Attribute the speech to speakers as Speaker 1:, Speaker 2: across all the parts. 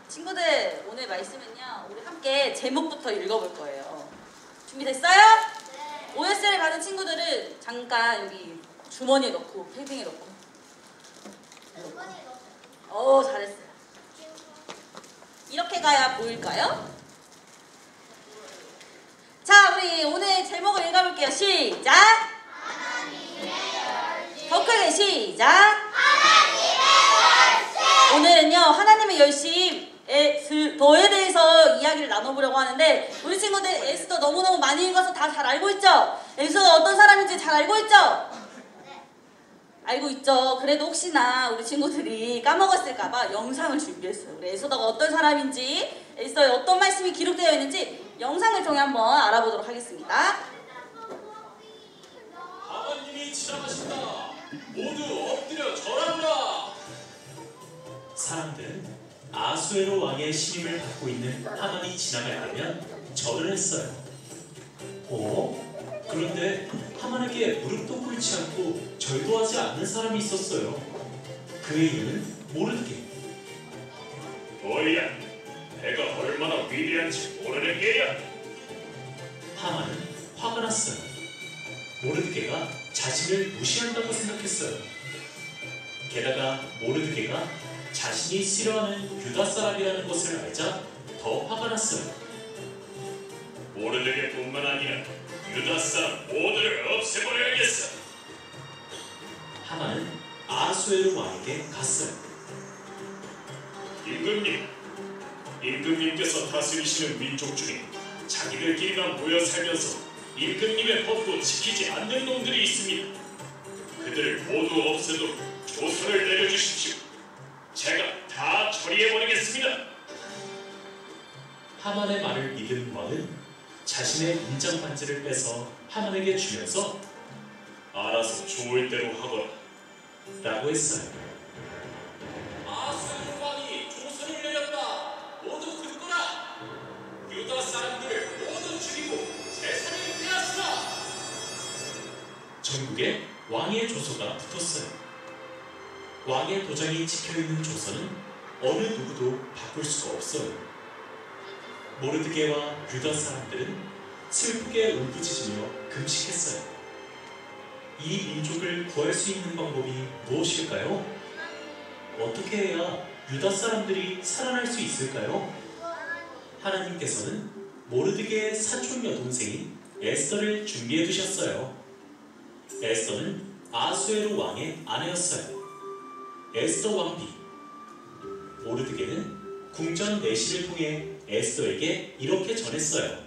Speaker 1: 친구들, 오늘 말씀은요, 우리 함께 제목부터 읽어볼 거예요. 준비됐어요?
Speaker 2: 네.
Speaker 1: OS를 받은 친구들은 잠깐 여기 주머니에 넣고, 패딩에 넣고. 잘했어요. 이렇게 가야 보일까요? 자, 우리 오늘 제목을 읽어볼게요. 시작! 더 크게 시작! 오늘은요, 하나님의 열심에 대해서 이야기를 나눠보려고 하는데, 우리 친구들 에스더 너무너무 많이 읽어서 다 잘 알고 있죠? 에스더가 어떤 사람인지 잘 알고 있죠? 알고 있죠? 그래도 혹시나 우리 친구들이 까먹었을까봐 영상을 준비했어요. 우리 에스더가 어떤 사람인지, 에스더에 어떤 말씀이 기록되어 있는지 영상을 통해 한번 알아보도록 하겠습니다.
Speaker 3: 하나님이 지나가신다. 모두 엎드려 절하라. 사람들은 아수에로 왕의 신임을 받고 있는 하만이 지나갈 때면 절을 했어요. 그런데 하만에게 무릎도 꿇지 않고 절도 하지 않는 사람이 있었어요. 그의 이름은 모르드게.
Speaker 4: 뭐야? 내가 얼마나 위대한지 모르는 게야?
Speaker 3: 하만은 화가 났어요. 모르드게가 자신을 무시한다고 생각했어요. 게다가 모르드게가 자신이 싫어하는 유다 사람이라는 것을 알자 더 화가 났어요.
Speaker 4: 모르드게뿐만 아니라 유다 사람 모두를 없애버려야겠어.
Speaker 3: 하만은 아수에로 왕에게 갔어요.
Speaker 4: 임금님께서 다스리시는 민족 중에 자기들끼리만 모여 살면서 임금님의 법도 지키지 않는 놈들이 있습니다. 그들을 모두 없애도록 조서를 내려주십시오. 제가 다 처리해버리겠습니다.
Speaker 3: 하만의 말을 믿은 왕은 자신의 인장 반지를 빼서 하만에게 주면서
Speaker 4: 알아서 좋을 대로 하거라
Speaker 3: 라고 했어요.
Speaker 4: 아수르 왕이 조서를 내렸다. 모두 듣거라. 유다 사람들을 모두 죽이고 재산을 빼앗으라.
Speaker 3: 전국에 왕의 조서가 붙었어요. 왕의 도장이 찍혀있는 조서는 어느 누구도 바꿀 수가 없어요. 모르드게와 유다 사람들은 슬프게 울부짖으며 금식했어요. 이 민족을 구할 수 있는 방법이 무엇일까요? 어떻게 해야 유다 사람들이 살아날 수 있을까요? 하나님께서는 모르드게의 사촌 여동생인 에스더를 준비해 두셨어요. 에스더는 아수에로 왕의 아내였어요. 에스더 왕비. 모르드게는 궁전 내시를 통해 에스더에게 이렇게 전했어요.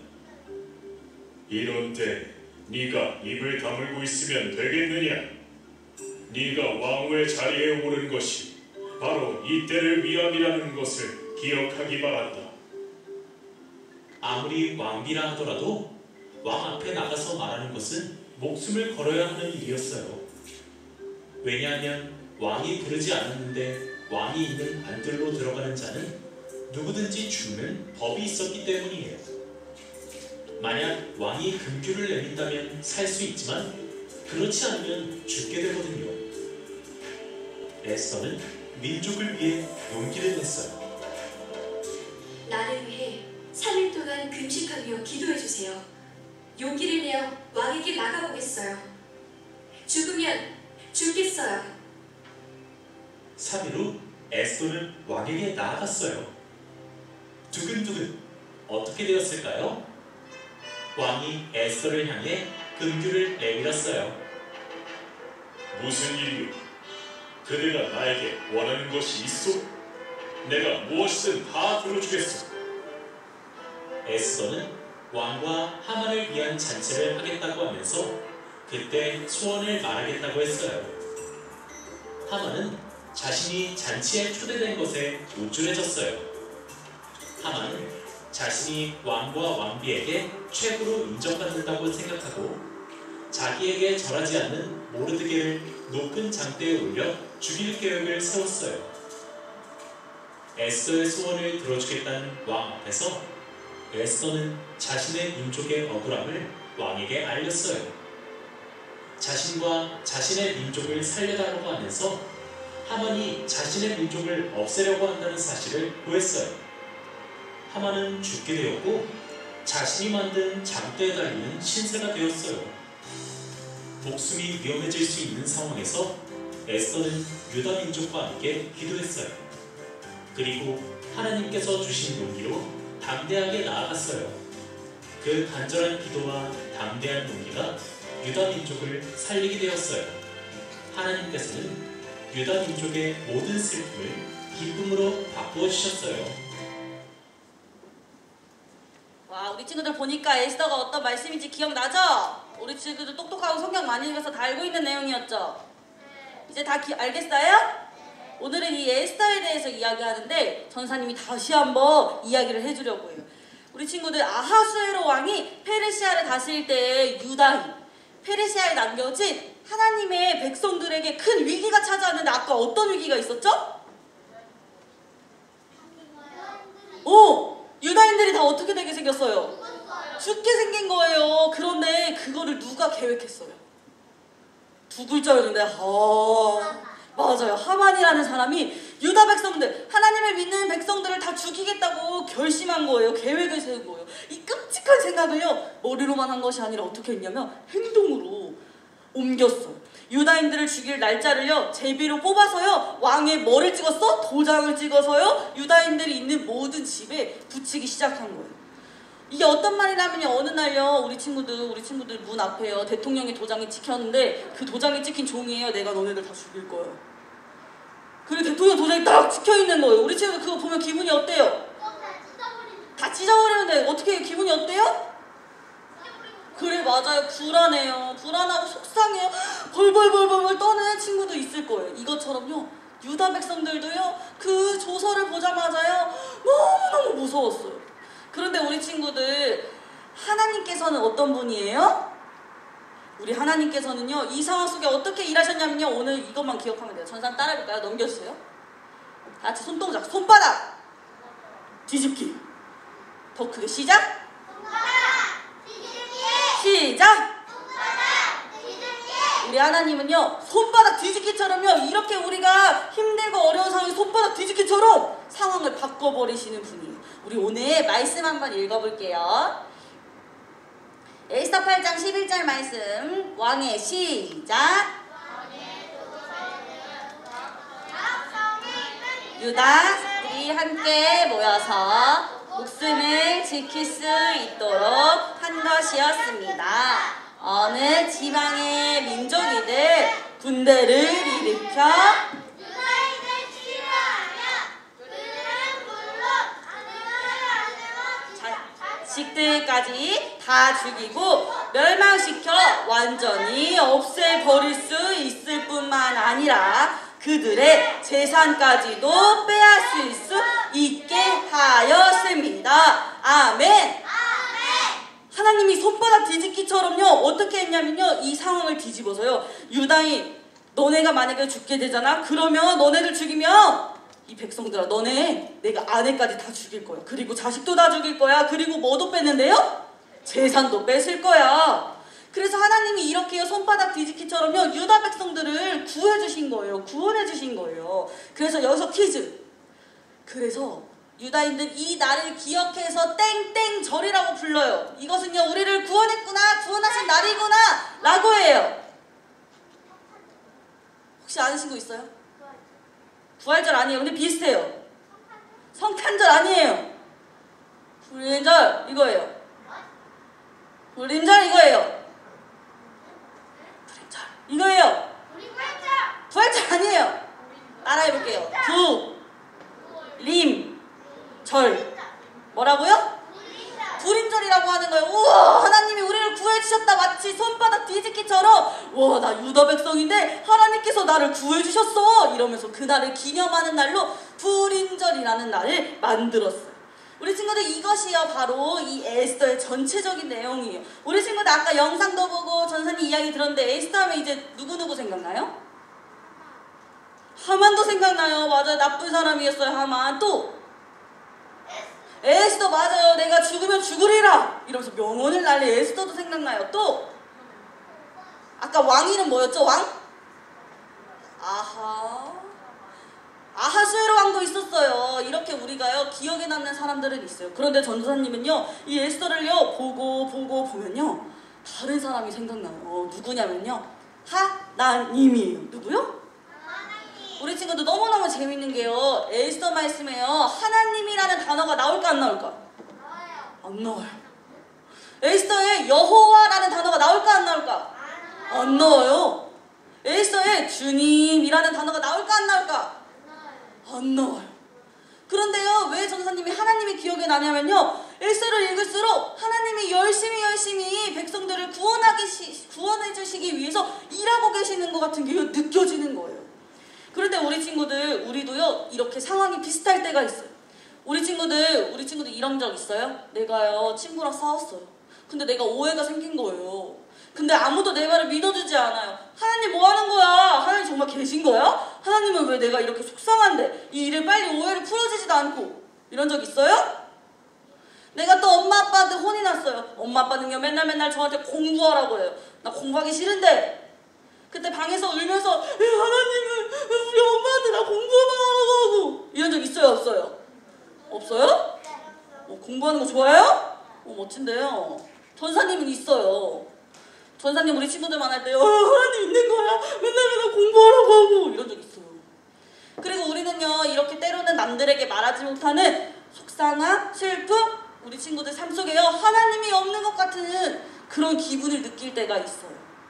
Speaker 4: 이런 때 네가 입을 다물고 있으면 되겠느냐? 네가 왕후의 자리에 오른 것이 바로 이때를 위함이라는 것을 기억하기 바란다.
Speaker 3: 아무리 왕비라 하더라도 왕 앞에 나가서 말하는 것은 목숨을 걸어야 하는 일이었어요. 왜냐하면 왕이 부르지 않았는데 왕이 있는 안들로 들어가는 자는 누구든지 죽는 법이 있었기 때문이에요. 만약 왕이 금규를 내린다면 살 수 있지만 그렇지 않으면 죽게 되거든요. 에스더는 민족을 위해 용기를 냈어요.
Speaker 2: 나를 위해 3일 동안 금식하며 기도해주세요. 용기를 내어 왕에게 나가보겠어요. 죽으면 죽겠어요.
Speaker 3: 3일 후 에스더는 왕에게 나아갔어요. 두근두근 어떻게 되었을까요? 왕이 에스더를 향해 금규를 내밀었어요.
Speaker 4: 무슨 일이요? 그대가 나에게 원하는 것이 있어? 내가 무엇이든 다 들어주겠어.
Speaker 3: 에스더는 왕과 하만을 위한 잔치를 하겠다고 하면서 그때 소원을 말하겠다고 했어요. 하만은 자신이 잔치에 초대된 것에 우쭐해졌어요. 하만은 자신이 왕과 왕비에게 최고로 인정받는다고 생각하고 자기에게 절하지 않는 모르드게를 높은 장대에 올려 죽일 계획을 세웠어요. 에스더의 소원을 들어주겠다는 왕 앞에서 에스더는 자신의 민족의 억울함을 왕에게 알렸어요. 자신과 자신의 민족을 살려달라고 하면서 하만이 자신의 민족을 없애려고 한다는 사실을 고했어요. 하만은 죽게 되었고 자신이 만든 장대에 달리는 신세가 되었어요. 목숨이 위험해질 수 있는 상황에서 에스더는 유다 민족과 함께 기도했어요. 그리고 하나님께서 주신 용기로 담대하게 나아갔어요. 그 간절한 기도와 담대한 용기가 유다 민족을 살리게 되었어요. 하나님께서는 유다 민족의 모든 슬픔을 기쁨으로 바꾸어 주셨어요.
Speaker 1: 와, 우리 친구들 보니까 에스더가 어떤 말씀인지 기억나죠? 우리 친구들 똑똑하고 성경 많이 읽어서 다 알고 있는 내용이었죠? 이제 다 알겠어요? 오늘은 이 에스더에 대해서 이야기하는데 전사님이 다시 한번 이야기를 해주려고 해요. 우리 친구들 아하수에로 왕이 페르시아를 다스릴 때 유다인, 페르시아에 남겨진 하나님의 백성들에게 큰 위기가 찾아왔는데 아까 어떤 위기가 있었죠? 유다인들이 다 어떻게 되게 생겼어요? 죽게 생긴 거예요. 그런데 그거를 누가 계획했어요? 두 글자였는데 맞아요. 하만이라는 사람이 유다 백성들, 하나님을 믿는 백성들을 다 죽이겠다고 결심한 거예요. 계획을 세운 거예요. 이 끔찍한 생각을요, 머리로만 한 것이 아니라 어떻게 했냐면 행동으로 옮겼어요. 유다인들을 죽일 날짜를요, 제비로 뽑아서요, 왕의 뭐를 찍었어? 도장을 찍어서요, 유다인들이 있는 모든 집에 붙이기 시작한 거예요. 이게 어떤 말이냐면요, 어느 날요, 우리 친구들 문 앞에요, 대통령의 도장이 찍혔는데 그 도장이 찍힌 종이에요. 내가 너네들 다 죽일 거야. 그리고 대통령 도장이 딱 찍혀있는 거예요. 우리 친구들 그거 보면 기분이 어때요? 다 찢어버리는데 어떻게 기분이 어때요? 그래, 맞아요. 불안해요. 불안하고 속상해요. 벌벌 떠는 친구도 있을 거예요. 이것처럼요, 유다 백성들도요, 그 조서를 보자마자요, 너무너무 무서웠어요. 그런데 우리 친구들, 하나님께서는 어떤 분이에요? 우리 하나님께서는요, 이 상황 속에 어떻게 일하셨냐면요, 오늘 이것만 기억하면 돼요. 전산 따라해볼까요? 넘겨주세요. 다 같이 손동작. 손바닥 뒤집기. 더 크게. 시작. 시작! 우리 하나님은요, 손바닥 뒤집기처럼요, 이렇게 우리가 힘들고 어려운 상황에 손바닥 뒤집기처럼 상황을 바꿔버리시는 분이에요. 우리 오늘 말씀 한번 읽어볼게요. 에스더 8장 11절 말씀, 왕의 시작! 유다들이 함께 모여서 목숨을 지킬 수 있도록 한 것이었습니다. 어느 지방의 민족이들 군대를 일으켜
Speaker 5: 유다인을 치료하며 그들은 물론
Speaker 1: 자식들까지 다 죽이고 멸망시켜 완전히 없애버릴 수 있을 뿐만 아니라 그들의 재산까지도 빼앗을 수 있게 하였습니다. 아멘. 하나님이 손바닥 뒤집기처럼요, 어떻게 했냐면요, 이 상황을 뒤집어서요, 유다인, 너네가 만약에 죽게 되잖아. 그러면 너네들 죽이면 이 백성들아, 너네 내가 아내까지 다 죽일 거야. 그리고 자식도 다 죽일 거야. 그리고 뭐도 뺐는데요? 재산도 뺏을 거야. 그래서 하나님이 이렇게요, 손바닥 뒤집기처럼요, 유다 백성들을 구해주신 거예요. 구원해주신 거예요. 그래서 여기서 퀴즈. 그래서 유다인들 이 날을 기억해서 땡땡절이라고 불러요. 이것은요, 우리를 구원했구나, 구원하신 날이구나 라고 해요. 혹시 아는 친구 있어요? 부활절 아니에요. 근데 비슷해요. 성탄절 아니에요. 불임절 이거예요. 불임절 이거예요. 불임절 이거예요. 부활절 아니에요. 따라해볼게요. 불임절 뭐라고요? 불임절이라고 하는 거예요. 우와, 하나님이 우리를 구해주셨다. 마치 손바닥 뒤집기처럼, 와, 나 유다 백성인데 하나님께서 나를 구해주셨어 이러면서 그날을 기념하는 날로 불임절이라는 날을 만들었어요. 우리 친구들, 이것이요 바로 이 에스더의 전체적인 내용이에요. 우리 친구들 아까 영상도 보고 전사님 이야기 들었는데 에스더 하면 이제 누구누구 생각나요? 하만도 생각나요. 맞아요. 나쁜 사람이었어요, 하만. 또 에스더, 맞아요. 내가 죽으면 죽으리라 이러면서 명언을 날린 에스더도 생각나요. 또 아까 왕 이름 뭐였죠? 왕? 아하. 아하수에로 왕도 있었어요. 이렇게 우리가요 기억에 남는 사람들은 있어요. 그런데 전도사님은요 이 에스더를요 보고 보면요 다른 사람이 생각나요. 누구냐면요 하나님이에요. 누구요? 우리 친구들 너무너무 재밌는 게요 에스더 말씀에요 하나님이라는 단어가 나올까 안 나올까? 안 나와요. 에스더에 여호와라는 단어가 나올까 안 나올까? 안 나와요. 에스더에 주님이라는 단어가 나올까 안 나올까? 안 나와요. 그런데요 왜 전도사님이 하나님이 기억에 나냐면요 에스더를 읽을수록 하나님이 열심히 백성들을 구원해 주시기 위해서 일하고 계시는 것 같은 게 느껴지는 거예요. 그런데 우리 친구들 우리도요 이렇게 상황이 비슷할 때가 있어요. 우리 친구들 이런 적 있어요? 내가요 친구랑 싸웠어요. 근데 내가 오해가 생긴 거예요. 근데 아무도 내 말을 믿어주지 않아요. 하나님 뭐 하는 거야? 하나님 정말 계신 거야? 하나님은 왜 내가 이렇게 속상한데 이 일을 빨리 오해를 풀어주지도 않고 이런 적 있어요? 내가 또 엄마 아빠한테 혼이 났어요. 엄마 아빠는요 맨날 저한테 공부하라고 해요. 나 공부하기 싫은데 그때 방에서 울면서 하나님은 우리 엄마한테 나 공부만 하라고 하고 이런 적 있어요 없어요? 없어요? 공부하는 거 좋아해요? 멋진데요. 전사님은 있어요. 전사님 우리 친구들 만날 때 하나님 있는 거야? 맨날 공부하라고 하고 이런 적 있어요. 그리고 우리는요 이렇게 때로는 남들에게 말하지 못하는 속상함, 슬픔 우리 친구들 삶 속에요 하나님이 없는 것 같은 그런 기분을 느낄 때가 있어요.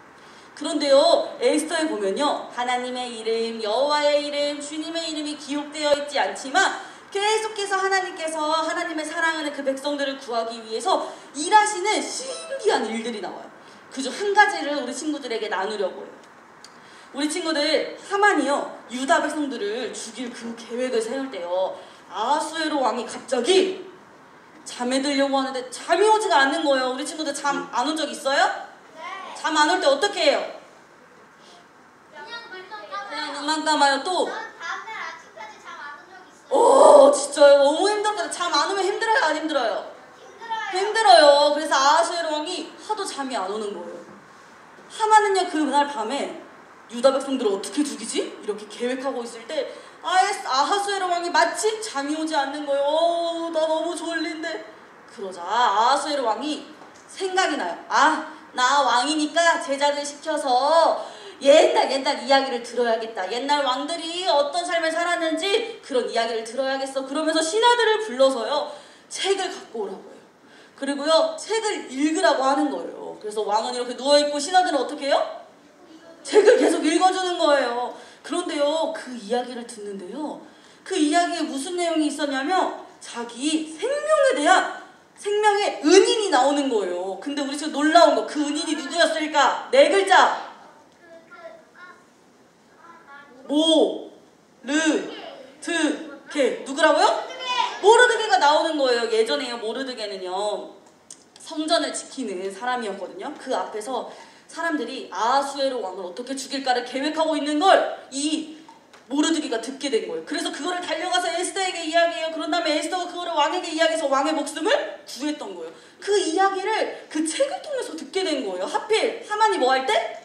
Speaker 1: 그런데요 에스더에 보면요 하나님의 이름, 여호와의 이름, 주님의 이름이 기록되어 있지 않지만 계속해서 하나님께서 하나님의 사랑하는 그 백성들을 구하기 위해서 일하시는 신기한 일들이 나와요. 그중 한 가지를 우리 친구들에게 나누려고 해요. 우리 친구들 하만이요 유다 백성들을 죽일 그 계획을 세울 때요 아하수에로 왕이 갑자기 잠에 들려고 하는데 잠이 오지가 않는 거예요. 우리 친구들 잠 안 온 적 있어요?
Speaker 5: 네.
Speaker 1: 잠 안 올 때 어떻게 해요?
Speaker 5: 그냥
Speaker 1: 눈만 감아요. 또?
Speaker 5: 전 다음날 아침까지 잠 안 온 적 있어요.
Speaker 1: 진짜요? 너무 힘들었거든요. 잠 안 오면 힘들어요? 안 힘들어요?
Speaker 5: 힘들어요.
Speaker 1: 힘들어요. 그래서 아하수에로 왕이 하도 잠이 안 오는 거예요. 하만은요 그날 밤에 유다 백성들을 어떻게 죽이지? 이렇게 계획하고 있을 때 아하수에로 왕이 마침 잠이 오지 않는 거예요. 나 너무 졸린데. 그러자 아하수에로 왕이 생각이 나요. 나 왕이니까 제자들 시켜서 옛날 이야기를 들어야겠다. 옛날 왕들이 어떤 삶을 살았는지 그런 이야기를 들어야겠어. 그러면서 신하들을 불러서요 책을 갖고 오라고 해요. 그리고요 책을 읽으라고 하는 거예요. 그래서 왕은 이렇게 누워있고 신하들은 어떻게 해요? 책을 계속 읽어주는 거예요. 그런데요 그 이야기를 듣는데요 그 이야기에 무슨 내용이 있었냐면 자기 생명에 대한 생명의 은인이 나오는 거예요. 근데 우리 지금 놀라운 거 그 은인이 누구였을까? 4글자 모르드게 누구라고요? 모르드게가 나오는 거예요. 예전에요 모르드게는요 성전을 지키는 사람이었거든요. 그 앞에서 사람들이 아하수에로 왕을 어떻게 죽일까를 계획하고 있는 걸 이 모르드게가 듣게 된 거예요. 그래서 그거를 달려가서 에스더에게 이야기해요. 그런 다음에 에스더가 그거를 왕에게 이야기해서 왕의 목숨을 구했던 거예요. 그 이야기를 그 책을 통해서 듣게 된 거예요. 하필 하만이 뭐 할 때?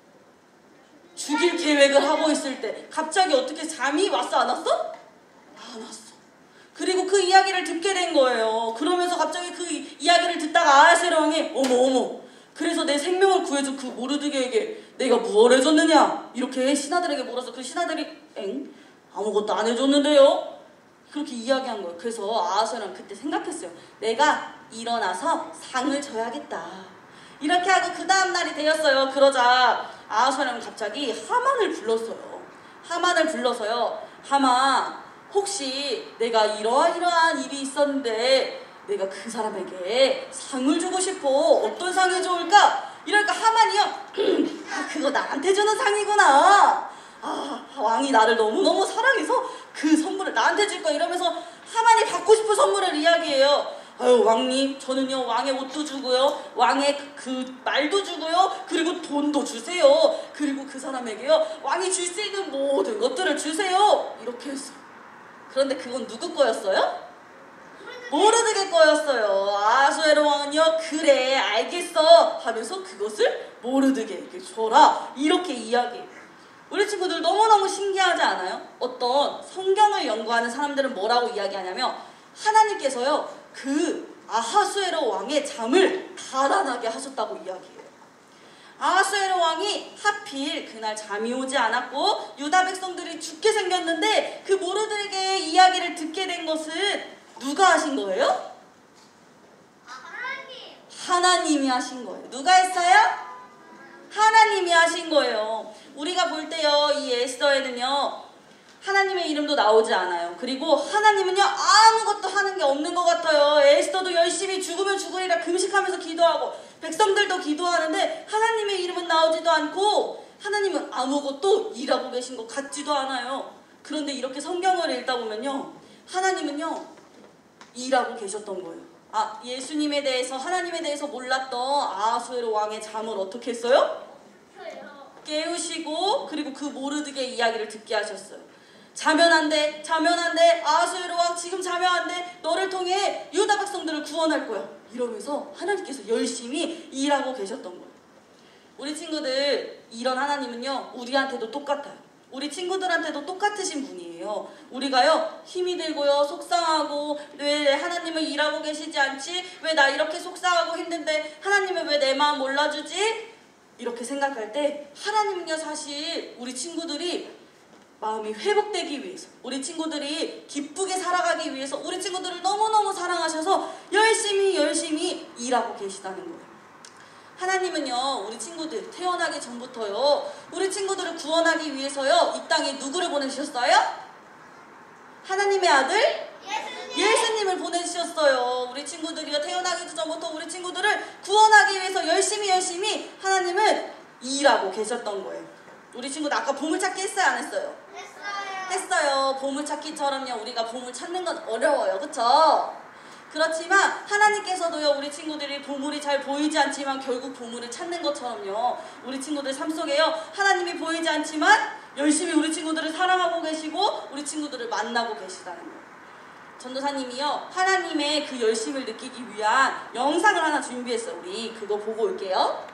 Speaker 1: 죽일 계획을 하고 있을 때 갑자기 어떻게 잠이 왔어 안 왔어? 안 왔어. 그리고 그 이야기를 듣게 된 거예요. 그러면서 갑자기 그 이야기를 듣다가 아하수에로 왕이 어머 그래서 내 생명을 구해준 그 모르드게에게 내가 무엇 해줬느냐 이렇게 신하들에게 물어서 그 신하들이 아무것도 안 해줬는데요 그렇게 이야기한 거예요. 그래서 아하수에로는 그때 생각했어요. 내가 일어나서 상을 줘야겠다 이렇게 하고 그 다음날이 되었어요. 그러자 아하수에로는 갑자기 하만을 불렀어요. 하만을 불러서요 하만 혹시 내가 이러한 일이 있었는데 내가 그 사람에게 상을 주고 싶어. 어떤 상이 좋을까? 이러니까 하만이요 그거 나한테 주는 상이구나. 왕이 나를 너무너무 사랑해서 그 선물을 나한테 줄 거야 이러면서 하만이 받고 싶은 선물을 이야기해요. 왕님 저는요 왕의 옷도 주고요 왕의 그 말도 주고요 그리고 돈도 주세요. 그리고 그 사람에게요 왕이 줄 수 있는 모든 것들을 주세요 이렇게 했어요. 그런데 그건 누구 거였어요? 모르드게 거였어요. 아하수에로 왕은요 그래 알겠어 하면서 그것을 모르드게에게 줘라 이렇게 이야기해요. 우리 친구들 너무너무 신기하지 않아요? 어떤 성경을 연구하는 사람들은 뭐라고 이야기하냐면 하나님께서요 그 아하수에로 왕의 잠을 달아나게 하셨다고 이야기해요. 아하수에로 왕이 하필 그날 잠이 오지 않았고 유다 백성들이 죽게 생겼는데 그 모르드에게 이야기를 듣게 된 것은 누가 하신 거예요?
Speaker 5: 하나님.
Speaker 1: 하나님이 하신 거예요. 누가 했어요? 하나님이 하신 거예요. 우리가 볼 때요 이 에스더에는요 하나님의 이름도 나오지 않아요. 그리고 하나님은요 아무것도 하는 게 없는 것 같아요. 에스더도 열심히 죽으면 죽으리라 금식하면서 기도하고 백성들도 기도하는데 하나님의 이름은 나오지도 않고 하나님은 아무것도 일하고 계신 것 같지도 않아요. 그런데 이렇게 성경을 읽다 보면요 하나님은요 일하고 계셨던 거예요. 예수님에 대해서 하나님에 대해서 몰랐던 아하수에로 왕의 잠을 어떻게 했어요? 깨우시고 그리고 그 모르드게 이야기를 듣게 하셨어요. 자면 안 돼, 자면 안 돼, 아하수에로 왕 지금 자면 안 돼, 너를 통해 유다 백성들을 구원할 거야 이러면서 하나님께서 열심히 일하고 계셨던 거예요. 우리 친구들 이런 하나님은요 우리한테도 똑같아요. 우리 친구들한테도 똑같으신 분이에요. 우리가요 힘이 들고요 속상하고 왜 하나님은 일하고 계시지 않지? 왜 나 이렇게 속상하고 힘든데 하나님은 왜 내 마음 몰라주지? 이렇게 생각할 때 하나님은요 사실 우리 친구들이 마음이 회복되기 위해서 우리 친구들이 기쁘게 살아가기 위해서 우리 친구들을 너무너무 사랑하셔서 열심히 일하고 계시다는 거예요. 하나님은요 우리 친구들 태어나기 전부터요 우리 친구들을 구원하기 위해서요 이 땅에 누구를 보내주셨어요? 하나님의 아들 예수님을 보내주셨어요. 우리 친구들이요 태어나기 전부터 우리 친구들을 구원하기 위해서 열심히 하나님은 일하고 계셨던 거예요. 우리 친구들 아까 보물찾기 했어요 안 했어요? 했어요. 보물찾기처럼요 우리가 보물 찾는 건 어려워요. 그쵸? 그렇지만 하나님께서도요 우리 친구들이 보물이 잘 보이지 않지만 결국 보물을 찾는 것처럼요 우리 친구들 삶 속에요 하나님이 보이지 않지만 열심히 우리 친구들을 사랑하고 계시고 우리 친구들을 만나고 계시다는 거예요. 전도사님이요 하나님의 그 열심을 느끼기 위한 영상을 하나 준비했어요. 우리 그거 보고 올게요.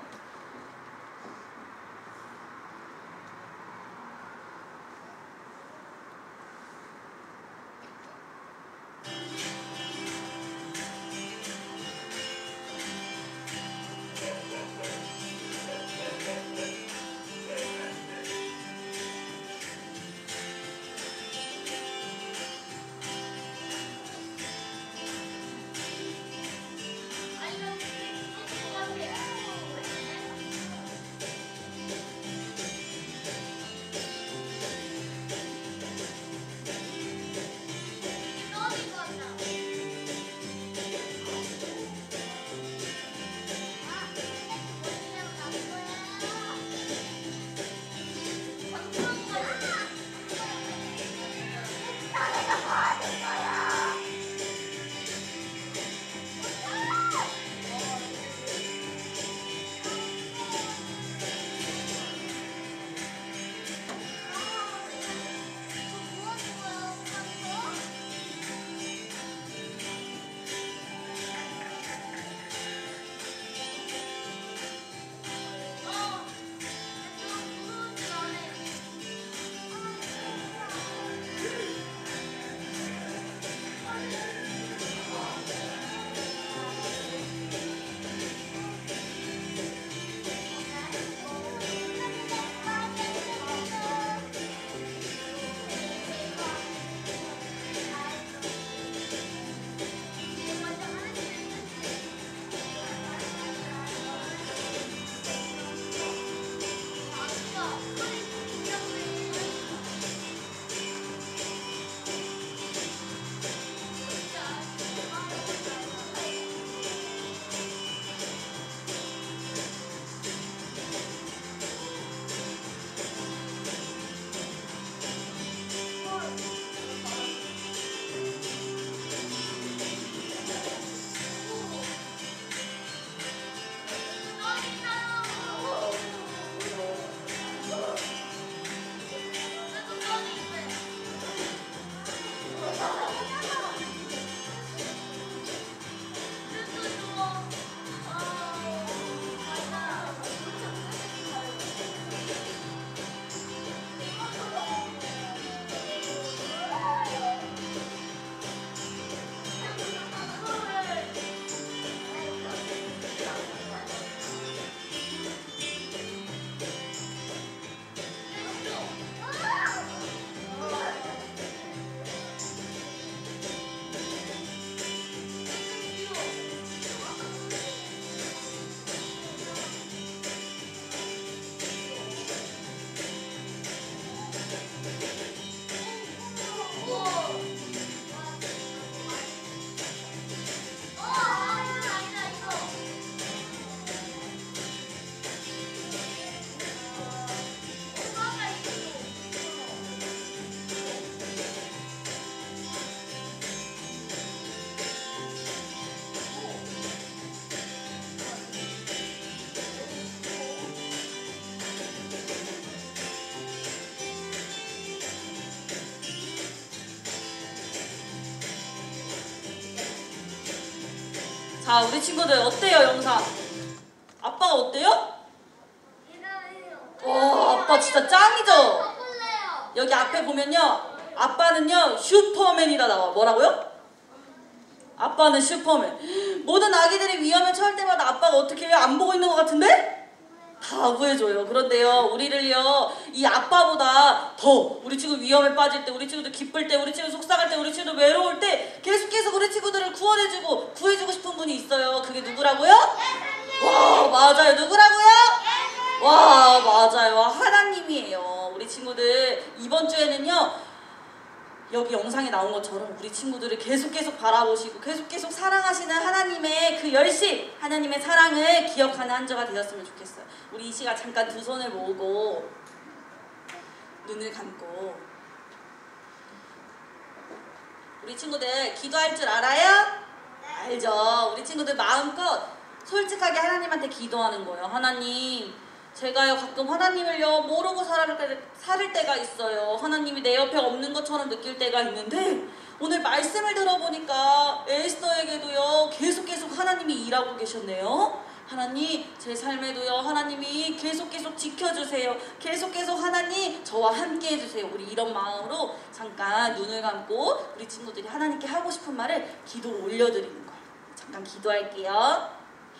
Speaker 1: 자, 우리 친구들 어때요, 영상? 아빠가 어때요? 와, 아빠 진짜 짱이죠?
Speaker 5: 바꿀래요.
Speaker 1: 여기 앞에 보면요, 아빠는요 슈퍼맨이다 나와. 뭐라고요? 아빠는 슈퍼맨. 모든 아기들이 위험에 처할 때마다 아빠가 어떻게 해요? 안 보고 있는 것 같은데? 다 구해줘요. 그런데요, 우리를요, 이 아빠보다 더 우리 친구 위험에 빠질 때, 우리 친구들 기쁠 때, 우리 친구 속상할 때, 우리 친구들 외로울 때 계속 우리 친구들을 구원해주고 구해주고 싶은 분이 있어요. 그게 누구라고요? 와, 맞아요. 누구라고요? 와, 맞아요. 하나님이에요. 우리 친구들 이번 주에는요, 여기 영상에 나온 것처럼 우리 친구들을 계속 바라보시고 계속 사랑하시는 하나님의 그 열심, 하나님의 사랑을 기억하는 한 주가 되었으면 좋겠어요. 우리 이 시간 잠깐 두 손을 모으고 눈을 감고, 우리 친구들 기도할 줄 알아요? 알죠? 우리 친구들 마음껏 솔직하게 하나님한테 기도하는 거예요. 하나님, 제가요 가끔 하나님을요 모르고 살을 때가 있어요. 하나님이 내 옆에 없는 것처럼 느낄 때가 있는데, 오늘 말씀을 들어보니까 에스더에게도요 계속 하나님이 일하고 계셨네요. 하나님, 제 삶에도요 하나님이 계속 지켜주세요. 계속 하나님 저와 함께 해주세요. 우리 이런 마음으로 잠깐 눈을 감고 우리 친구들이 하나님께 하고 싶은 말을 기도로 올려드리는 거예요. 잠깐 기도할게요.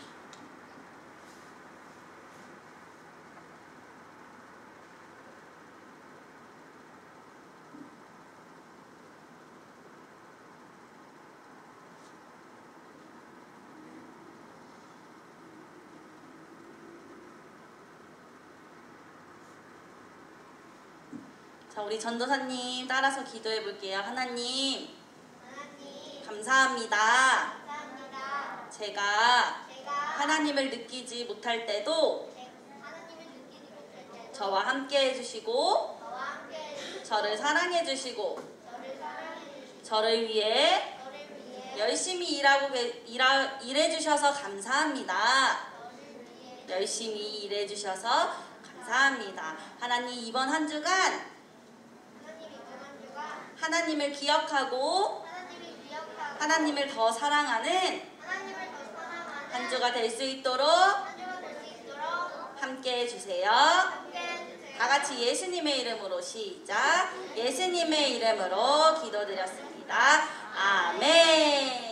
Speaker 1: 자, 우리 전도사님 따라서 기도해 볼게요. 하나님, 감사합니다.
Speaker 5: 감사합니다.
Speaker 1: 제가
Speaker 5: 제가
Speaker 1: 하나님을 느끼지 못할 때도
Speaker 5: 하나님을 느끼지 못할 때
Speaker 1: 저와 함께 해주시고
Speaker 5: 저와 함께 해주시고
Speaker 1: 저를 사랑해 주시고
Speaker 5: 저를 사랑해 주시고
Speaker 1: 저를 위해
Speaker 5: 저를 위해
Speaker 1: 열심히 일해 주셔서 감사합니다.
Speaker 5: 저를 위해
Speaker 1: 열심히 일해 주셔서 감사합니다. 하나님, 이번 한 주간
Speaker 5: 하나님 이번 한 주간
Speaker 1: 하나님을 기억하고
Speaker 5: 하나님을 기억하고
Speaker 1: 하나님을 더 사랑하는
Speaker 5: 하나님을 더 사랑하는
Speaker 1: 한 주가 될 수 있도록
Speaker 5: 한 주가 될 수 있도록
Speaker 1: 함께 해주세요.
Speaker 5: 함께 해주세요.
Speaker 1: 다 같이 예수님의 이름으로 시작. 예수님의 이름으로 기도드렸습니다. 아멘.